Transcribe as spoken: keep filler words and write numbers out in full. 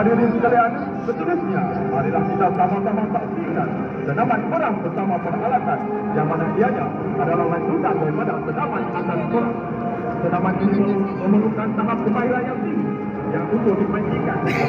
Hadirin sekalian, seterusnya marilah kita sama-sama saksikan senaman perang bersama peralatan yang mana ianya adalah lanjutan daripada senaman atas perang. Senaman ini memerlukan tahap kemahiran yang tinggi yang untuk dipastikan